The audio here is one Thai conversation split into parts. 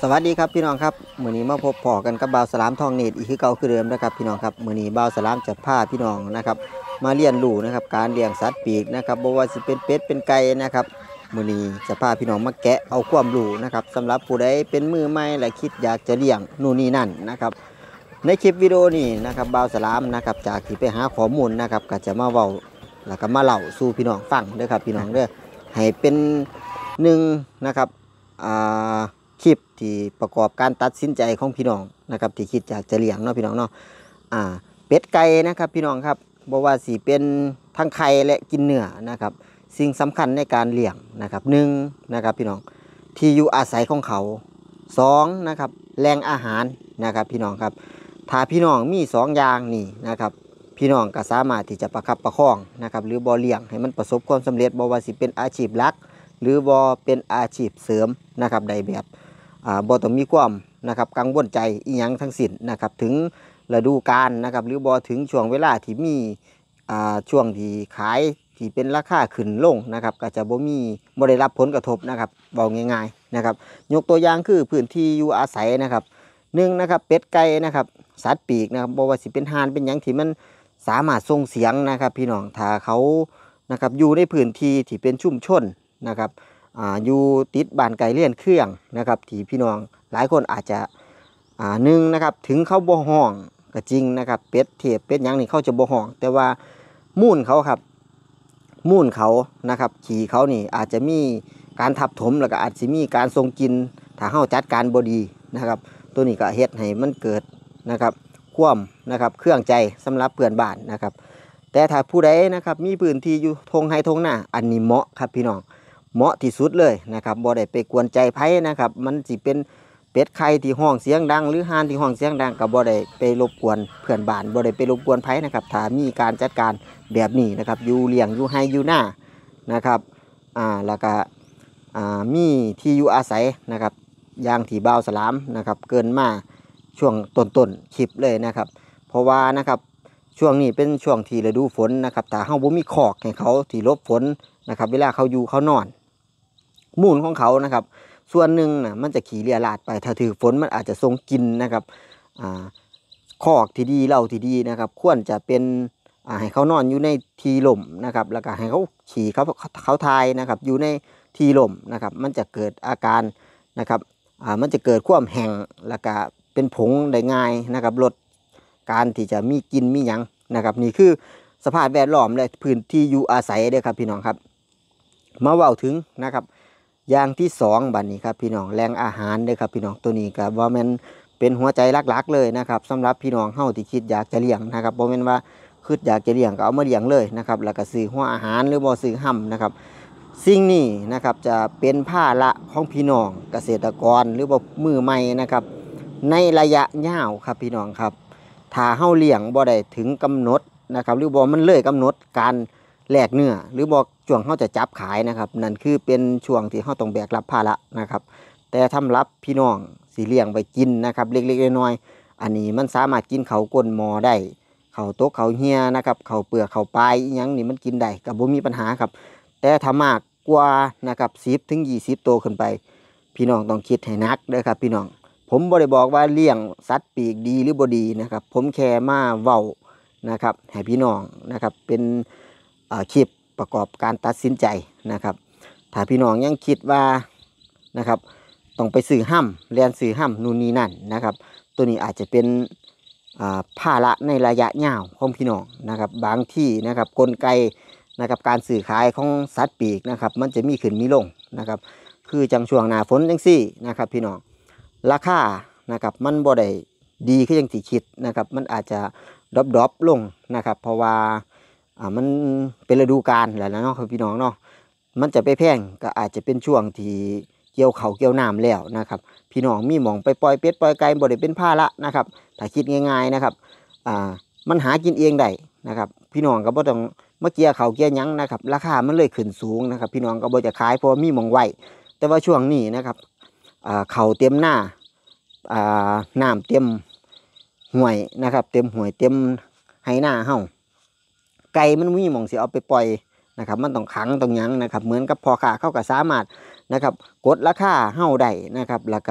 สวัสดีครับพี่น้องครับมื้อนี้มาพบพอกันกับบ่าวสลามทองเนตรอีกคือเก่าคือเดิมนะครับพี่น้องครับมื้อนี้บ่าวสลามจะพาพี่น้องนะครับมาเรียนรู้นะครับการเลี้ยงสัตว์ปีกนะครับบ่ว่าสิเป็นเป็ดเป็นไก่นะครับมื้อนี้จะพาพี่น้องมาแกะเอาความรู้นะครับสำหรับผู้ใดเป็นมือใหม่และคิดอยากจะเลี้ยงนู่นนี่นั่นนะครับในคลิปวิดีโอนี้นะครับบ่าวสลามนะครับจากที่ไปหาข้อมูลนะครับก็จะมาเว้าแล้วก็มาเล่าสู่พี่น้องฟังเด้อครับพี่น้องเด้อให้เป็นหนึ่งนะครับอ่า คลิปที่ประกอบการตัดสินใจของพี่น้องนะครับที่คิดอยากจะเลี้ยงเนาะพี่น้องเนาะเป็ดไก่นะครับพี่น้องครับบอกว่าสิเป็นทั้งไข่และกินเนื้อนะครับสิ่งสำคัญในการเลี้ยงนะครับหนึ่งนะครับพี่น้องที่อยู่อาศัยของเขาสองนะครับแหล่งอาหารนะครับพี่น้องครับถ้าพี่น้องมีสองอย่างนี่นะครับพี่น้องก็สามารถที่จะประคับประคองนะครับหรือบ่เลี้ยงให้มันประสบความสำเร็จบ่ว่าสิเป็นอาชีพหลักหรือบ่เป็นอาชีพเสริมนะครับใดแบบบ่ต้องมีความนะครับกังวลใจอีหยังทั้งสิ้นนะครับถึงฤดูกาลนะครับหรือบ่ถึงช่วงเวลาที่มีช่วงที่ขายที่เป็นราคาขึ้นลงนะครับก็จะบ่ได้รับผลกระทบนะครับเบาง่ายๆนะครับยกตัวอย่างคือพื้นที่อยู่อาศัยนะครับหนึ่งนะครับเป็ดไก่นะครับสัตว์ปีกนะครับบ่ว่าสิเป็นห่านเป็นหยังที่มันสามารถส่งเสียงนะครับพี่น้องถ้าเขานะครับอยู่ในพื้นที่ที่เป็นชุมชนนะครับอยู่ติดบ้านไกลเลี่ยนเครื่องนะครับที่พี่น้องหลายคนอาจจะหนึ่งนะครับถึงเขาบ่ห้องก็จริงนะครับเป็ดเทียบเป็ดยังนี่เขาจะบ่ห้องแต่ว่ามูลเขาครับมูลเขานะครับขี่เขานี่อาจจะมีการทับถมแล้วก็อาจจะมีการทรงกินถ้าเฮาจัดการบ่ดีนะครับตัวนี้ก็เฮ็ดให้มันเกิดนะครับความนะครับเครื่องใจสำหรับเพื่อนบ้านนะครับแต่ถ้าผู้ใดนะครับมีพื้นที่อยู่ทงไฮทงหน้าอันนี้เหมาะครับพี่น้องเหมาะที่สุดเลยนะครับบ่ได้ไปกวนใจไผนะครับมันสิเป็นเป็ดไข่ที่ห้องเสียงดังหรือห่านที่ห้องเสียงดังก็บ่ได้ไปรบกวนเพื่อนบ้านบ่ได้ไปรบกวนไผนะครับถ้ามีการจัดการแบบนี้นะครับอยู่เลี้ยงอยู่ไฮอยู่หน้านะครับแล้วก็มีที่อยู่อาศัยนะครับอย่างที่บ่าวสลามนะครับเกินมาช่วงต้นคลิปเลยนะครับเพราะว่านะครับช่วงนี้เป็นช่วงที่ฤดูฝนนะครับถ้าเฮาบ่มีคอกให้เขาที่หลบฝนนะครับเวลาเขาอยู่เขานอนมูลของเขานะครับส่วนหนึ่งนะมันจะขี่เลียราดไปถ้าถือฝนมันอาจจะทรงกินนะครับคอกที่ดีเหล้าที่ดีนะครับควรจะเป็นให้เขานอนอยู่ในที่ร่มนะครับแล้วก็ให้เขาขี่เขาทายนะครับอยู่ในที่ร่มนะครับมันจะเกิดอาการนะครับมันจะเกิดความแห้งแล้วก็เป็นผงได้ง่ายนะครับลดการที่จะมีกินมีหยังนะครับนี่คือสภาพแวดล้อมและพื้นที่อยู่อาศัยเด้อครับพี่น้องครับมาเว้าถึงนะครับอย่างที่สองบัดนี้ครับพี่น้องแหล่งอาหารเด้อครับพี่น้องตัวนี้ก็บ่แม่นเป็นหัวใจหลักๆเลยนะครับสำหรับพี่น้องเฮาที่คิดอยากจะเลี้ยงนะครับบ่แม่นว่าคิดอยากจะเลี้ยงก็เอามาเลี้ยงเลยนะครับแล้วก็ซื้อหัวอาหารหรือบ่ซื้อห้ำนะครับสิ่งนี้นะครับจะเป็นภาระของพี่น้องเกษตรกรหรือว่ามือใหม่นะครับในระยะยาวครับพี่น้องครับถ้าเฮาเลี้ยงบ่ได้ถึงกำหนดนะครับหรือบ่มันเลยกำหนดการแลกเนื้อหรือบ่ช่วงเฮาจะจับขายนะครับนั่นคือเป็นช่วงที่เฮาต้องแบกรับภาระนะครับแต่สำหรับพี่น้องสิเลี้ยงไปกินนะครับเล็กๆน้อยๆอันนี้มันสามารถกินเขาก้นหม้อได้เขาตกเขาเหี่ยนะครับเขาเปลือกเขาปลายอีหยังนี่มันกินได้ก็บ่มีปัญหาครับแต่ถ้ามากกว่านะครับ10 ถึง 20 ตัวขึ้นไปพี่น้องต้องคิดให้หนักเด้อครับพี่น้องผมบ่ได้บอกว่าเลี้ยงสัตว์ปีกดีหรือบ่ดีนะครับผมแค่มาเว้านะครับให้พี่น้องนะครับเป็นคลิปประกอบการตัดสินใจนะครับถ้าพี่น้องยังคิดว่านะครับต้องไปซื้อห้ำเรียนซื้อห้ำนู่นนี่นั่นนะครับตัวนี้อาจจะเป็นภาระในระยะยาวของพี่น้องนะครับบางที่นะครับกลไกนะครับการสื่อขายของสัตว์ปีกนะครับมันจะมีขึ้นมีลงนะครับคือจังช่วงหน้าฝนจังซี่นะครับพี่น้องราคานะครับมันบ่ได้ดีขึ้นอย่างที่คิดนะครับมันอาจจะดรอปลงนะครับเพราะว่ามันเป็นฤดูกาลแหละนะเนาะพี่น้องเนาะมันจะไปแพงก็อาจจะเป็นช่วงที่เกี่ยวเขาวเกี่ยวน้ำแล้วนะครับพี่น้องมีหมองไปปล่อยเป็ดปล่อยไก่บ่ได้เป็นภาระนะครับถ้าคิดง่ายๆนะครับมันหากินเองได้นะครับพี่น้องก็บ่ต้องมาเกี่ยเขาเกี่ยหยังนะครับราคามันเลยขึ้นสูงนะครับพี่น้องก็บ่จะขายเพราะมีหมองไว้แต่ว่าช่วงนี้นะครับเขาเต็มหน้าน้ำเต็มห่วยนะครับเต็มห่วยเต็มไหหน้าเฮาไก่มันมีหมองสิเอาไปปล่อยนะครับมันต้องขังต้องยั้งนะครับเหมือนกับพ่อค้าเขาก็สามารถนะครับกดราคาเฮาได้นะครับแล้วก็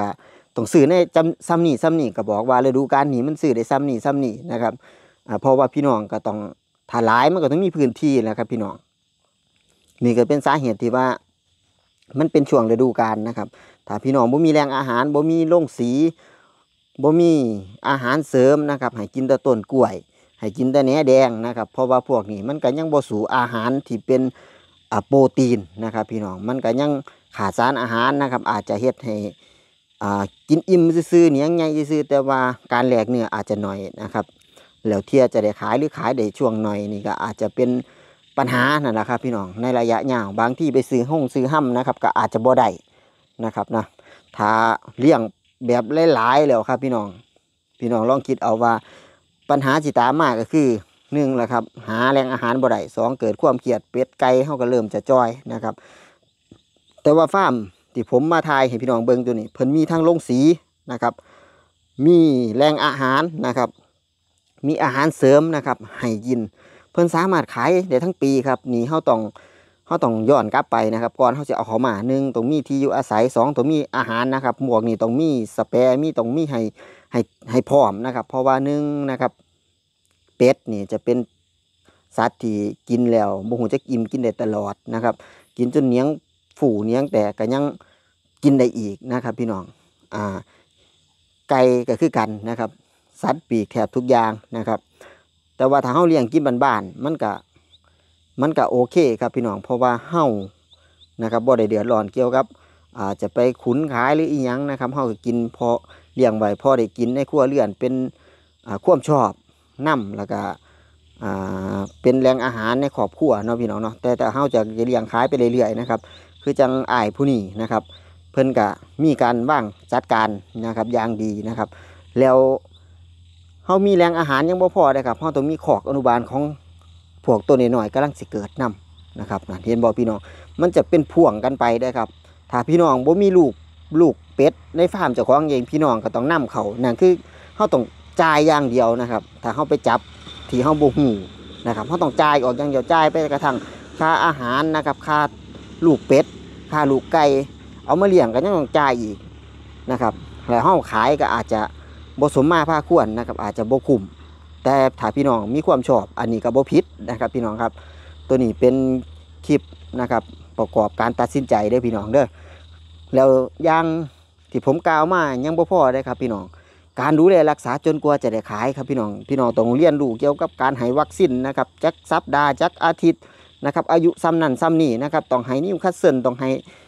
ต้องซื้อในจำซ้ำนี่ก็บอกว่าฤดูกาลนี้มันซื้อได้ซ้ำนี่นะครับเพราะว่าพี่น้องก็ต้องถ้าหลายมันก็ต้องมีพื้นที่นะครับพี่น้องนี่ก็เป็นสาเหตุที่ว่ามันเป็นช่วงฤดูกาลนะครับถ้าพี่น้องบ่มีแหล่งอาหารบ่มีโรงสีบ่มีอาหารเสริมนะครับให้กินแต่ต้นกล้วยให้กินแต่แหนแดงนะครับเพราะว่าพวกนี้มันก็ยังบ่สู่อาหารที่เป็นโปรตีนนะครับพี่น้องมันก็ยังขาดสารอาหารนะครับอาจจะเฮ็ดให้กินอิ่มซื่อๆเนี่ยใหญ่ซื่อแต่ว่าการแลกเนื้ออาจจะน้อยนะครับแล้วเที่ยจะได้ขายหรือขายได้ช่วงหน่อยนี่ก็อาจจะเป็นปัญหานั่นแหละครับพี่น้องในระยะยาวบางที่ไปซื้อซื้อห้ำนะครับก็อาจจะบ่ได้นะครับนะถ้าเลี้ยงแบบหลายๆแล้วครับพี่น้องลองคิดเอาว่าปัญหาจิตามมาก็คือ1แหละครับหาแหล่งอาหารบ่ได้2เกิดความเครียดเป็ดไก่เฮาก็เริ่มจะจ้อยนะครับแต่ว่าฟาร์มที่ผมมาถ่ายให้พี่น้องเบิ่งตัวนี้เพิ่นมีทั้งโรงสีนะครับมีแหล่งอาหารนะครับมีอาหารเสริมนะครับให้กินเพิ่นสามารถขายได้ทั้งปีครับนี่เฮาต้องย้อนกลับไปนะครับก่อนเฮาสิเอาเข้ามา1ต้องมีที่อยู่อาศัย2ต้องมีอาหารนะครับหมวกนี่ต้องมีสเปรย์ต้องมีให้พร้อมนะครับเพราะว่า1นะครับเป็ดนี่จะเป็นสัตว์ที่กินแล้วบ่ฮู้จักอิ่มกินได้ตลอดนะครับกินจนเหนียงฝูเหนียงแตกก็ยังกินได้อีกนะครับพี่น้องไก่ก็คือกันนะครับสัตว์ปีกแทบทุกอย่างนะครับแต่ว่าถ้าเฮาเลี้ยงกินบ้านๆมันก็โอเคครับพี่น้องเพราะว่าเฮานะครับบ่ได้เดือดร้อนเกี่ยวกับจะไปขุนขายหรืออีหยังนะครับเฮาก็กินพอเลี้ยงไว้พอได้กินในครัวเรือนเป็นความชอบน้ำแล้วก็เป็นแหล่งอาหารในครอบครัวเนาะพี่น้องเนาะแต่เฮาจะเลี้ยงขายไปเรื่อยๆนะครับคือจังอ้ายผู้นี้นะครับเพิ่นก็มีการวางจัดการนะครับอย่างดีนะครับแล้วเฮามีแหล่งอาหารยังบ่พอเลยครับเฮาต้องมีคอกอนุบาลของพวกตัวน้อยๆกำลังสิเกิดนำนะครับเห็นบ่พี่น้องมันจะเป็นพ่วงกันไปได้ครับถ้าพี่น้องบ่มีลูกเป็ดในฟาร์มเจ้าของเองพี่น้องก็ต้องนำเขานั่นคือเฮาต้องจ่ายอย่างเดียวนะครับถ้าเฮาไปจับที่เฮาบ่ฮู้นะครับเฮาต้องจ่ายออกอย่างเดียวจ่ายไปกระทั่งค่าอาหารนะครับค่าลูกเป็ดค่าลูกไก่เอามาเลี้ยงก็ยังต้องจ่ายอีกนะครับแล้วเฮาขายก็อาจจะบ่สมมาพาควรนะครับอาจจะบ่คุ้มแต่ถ้าพี่น้องมีความชอบอันนี้ก็บ่ผิดนะครับพี่น้องครับตัวนี้เป็นคลิปนะครับประกอบการตัดสินใจเด้อพี่น้องเด้อแล้วอย่างที่ผมกล่าวมายังบ่พอได้ครับพี่น้องการดูแลรักษาจนกว่าจะได้ขายครับพี่น้องต้องเรียนรู้เกี่ยวกับการให้วัคซีนนะครับจักสัปดาห์จักอาทิตย์นะครับอายุซ้ำนั่นซ้ำนี่นะครับต้องให้นิวคาสเซิลต้องให้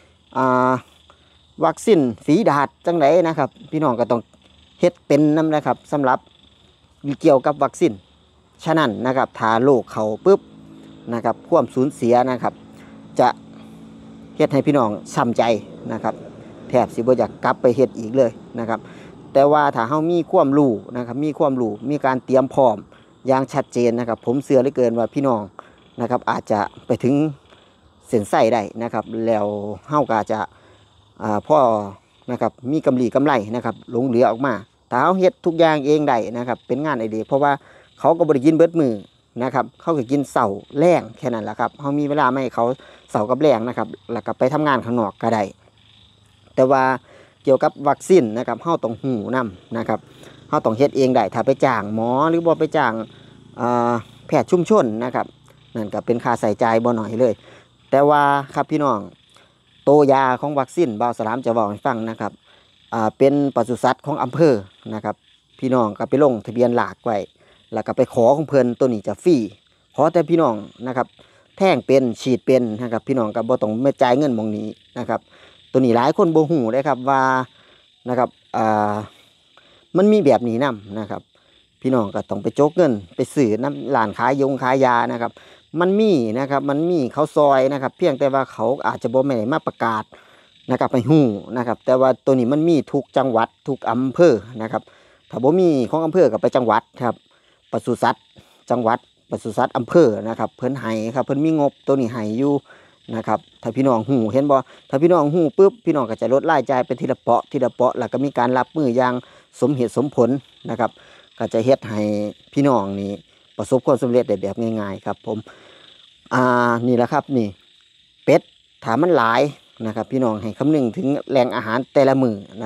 วัคซีนฝีดาษจังไดนะครับพี่น้องก็ต้องเฮ็ดเป็นนำนะครับสำหรับเกี่ยวกับวัคซีนฉะนั้นนะครับถ้าโรคเขาปุ๊บนะครับความสูญเสียนะครับจะเฮ็ดให้พี่น้องช้ำใจนะครับแทบสิบ่อยากกลับไปเฮ็ดอีกเลยนะครับแต่ว่าถ้าเฮามีความรู้นะครับมีการเตรียมพร้อมอย่างชัดเจนนะครับผมเชื่อเหลือเกินว่าพี่น้องนะครับอาจจะไปถึงเส้นชัยได้นะครับแล้วเฮาก็จะพ่อนะครับมีกำไรนะครับหลงเหลือออกมาถ้าเฮาเฮ็ดทุกอย่างเองได้นะครับเป็นงานไอเดียเพราะว่าเขาก็บ่ได้กินเบิดมือนะครับเขาก็กินเสาร์แรงแค่นั้นแหละครับเฮามีเวลาให้เขาเสาร์กับแรงนะครับแล้วก็ไปทำงานข้างนอกก็ได้แต่ว่าเกี่ยวกับวัคซีนนะครับเฮาต้องหูนำนะครับเฮาต้องเฮ็ดเองได้ถ้าไปจ้างหมอหรือบ่ไปจ้างแพทย์ชุมชนนะครับนั่นก็เป็นค่าใช้จ่ายบ่น้อยเลยแต่ว่าครับพี่น้องโตยาของวัคซีนบ่าวสลามจะบอกให้ฟังนะครับเป็นปศุสัตว์ของอำเภอนะครับพี่น้องก็ไปลงทะเบียนหลากไว้แล้วก็ไปขอของเพิ่นตัวนี้จะฟรีขอแต่พี่น้องนะครับแท่งเป็นฉีดเป็นนะครับพี่น้องก็บ่ต้องมาจ่ายเงินหม้องนี้นะครับตัวนี้หลายคนบ่ฮู้เด้ครับว่านะครับมันมีแบบนี้นำนะครับพี่น้องก็ต้องไปโจกเงินไปซื้อน้ำร้านขายยานะครับมันมีนะครับมันมีเขาซอยนะครับเพียงแต่ว่าเขาอาจจะบ่แม่นมาประกาศนะครับไปฮู้นะครับแต่ว่าตัวนี้มันมีทุกจังหวัดทุกอำเภอนะครับถ้าบ่มีของอำเภอก็ไปจังหวัดครับปศุสัตว์จังหวัดปศุสัตว์อำเภอนะครับเพิ่นให้ครับเพิ่นมีงบตัวนี้ให้อยู่นะครับถ้าพี่น้องฮู้เห็นบ่ถ้าพี่น้องฮู้ปุ๊บพี่น้องก็จะลดรายจ่ายเป็นทีละเปาะแล้วก็มีการรับมืออย่างสมเหตุสมผลนะครับก็จะเฮ็ดให้พี่น้องนี่ประสบความสำเร็จได้แบบง่ายๆครับผมนี่แหละครับนี่เป็ดถ้ามันหลายนะครับพี่น้องให้คำนึงถึงแหล่งอาหารแต่ละมื้อนะครับ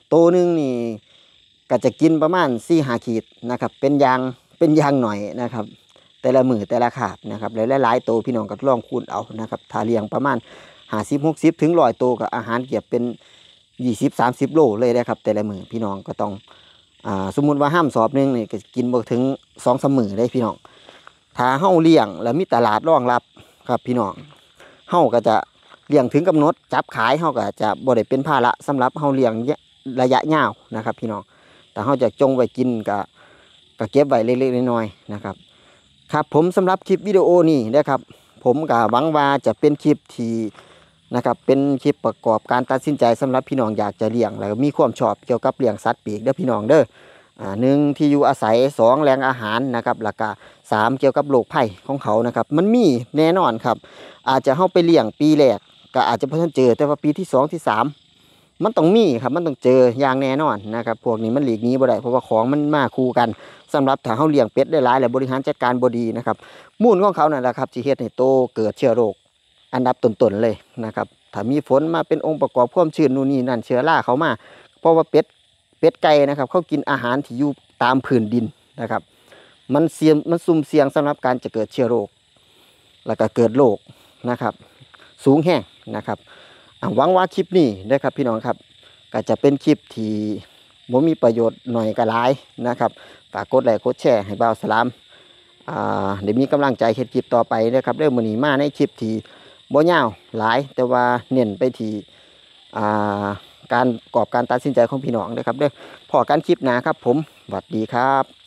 ตัวหนึ่งนี่ก็จะกินประมาณ4-5 ขีดนะครับเป็นยางหน่อยนะครับแต่ละมือแต่ละขาบนะครับหลายๆตัวพี่น้องก็ลองคูณเอานะครับถ้าเลี้ยงประมาณ50-60ถึง100ตัวกับอาหารเก็บเป็น20-30 โลเลยนะครับแต่ละมือพี่น้องก็ต้องสมมุติว่าห้ามสอบนึงนี่ก็กินบ่ถึง2-3 มื้อได้พี่น้องถ้าเฮาเลี้ยงแล้วมีตลาดรองรับครับพี่น้องเฮาก็จะเลี้ยงถึงกำหนดจับขายเฮาก็จะบ่ได้เป็นภาระสำหรับเฮาเลี้ยงระยะยาวนะครับพี่น้องแต่เฮาจะจงไว้กินก็เก็บไว้เล็กๆน้อยๆนะครับครับผมสำหรับคลิปวิดีโอนี้นะครับผมก็หวังว่าจะเป็นคลิปที่นะครับเป็นคลิปประกอบการตัดสินใจสำหรับพี่น้องอยากจะเลี้ยงแล้วมีความชอบเกี่ยวกับเลี้ยงสัตว์ปีกเด้อพี่น้องเด้อ1ที่อยู่อาศัย2แหล่งอาหารนะครับแล้วก็3เกี่ยวกับโรคภัยของเขานะครับมันมีแน่นอนครับอาจจะเฮาไปเลี้ยงปีแรกก็อาจจะบ่ทันเจอแต่ว่าปีที่2ที่3มันต้องมีครับมันต้องเจออย่างแน่นอนนะครับพวกนี้มันหลีกหนีบ่ได้เพราะว่าของมันมาคู่กันสำหรับถ้าเฮาเลี้ยงเป็ดได้หลายและบริหารจัดการบ่ดีนะครับมูลของเขานั่นแหละครับสิเฮ็ดให้โตเกิดเชื้อโรคอันดับต้นๆเลยนะครับถ้ามีฝนมาเป็นองค์ประกอบความชื้นนู่นนี่นั่นเชื้อราเข้ามาเพราะว่าเป็ดไก่นะครับเขากินอาหารที่อยู่ตามพื้นดินนะครับมันซุ่มเสี่ยงสำหรับการจะเกิดเชื้อโรคแล้วก็เกิดโรคนะครับสูงแห้งนะครับหวังว่าคลิปนี้นะครับพี่น้องครับก็จะเป็นคลิปที่บ่มีประโยชน์หน่อยก็หลายนะครับฝากกดไลค์กดแชร์ให้บ่าวสลามเดี๋ยวมีกำลังใจเฮ็ดคลิปต่อไปนะครับเรื่องมื้อนี้มาในคลิปที่บ่ยาวหลายแต่ว่าเน้นไปที่การประกอบการตัดสินใจของพี่น้องนะครับเด้อพอกันคลิปหน้าครับผมสวัสดีครับ